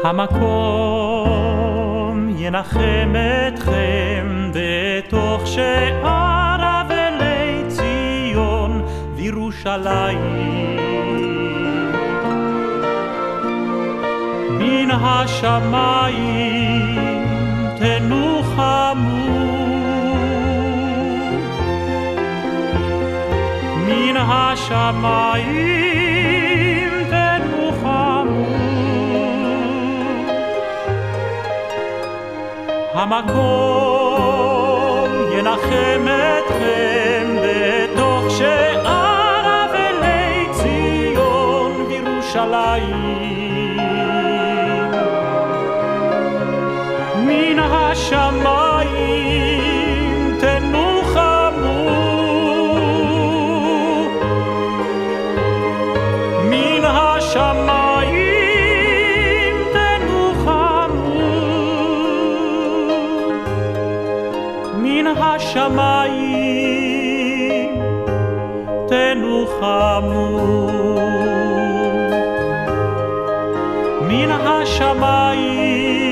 המקום ינחם אתכם בתוך שאר אבלי ציון וירושלים. מן השמיים תנוחמו, מן השמיים תנוחמו. המקום ינחם אתכם בתוך שאר אבלי ציון וירושלים. מן השמיים תנוחמו, מן השמיים תנוחמו, מן השמיים תנוחמו, מן השמיים